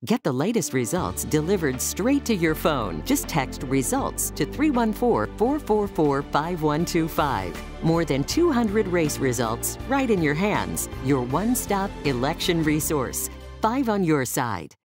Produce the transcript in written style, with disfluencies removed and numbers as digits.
Get the latest results delivered straight to your phone. Just text RESULTS to 314-444-5125. More than 200 race results right in your hands. Your one-stop election resource. 5 on your side.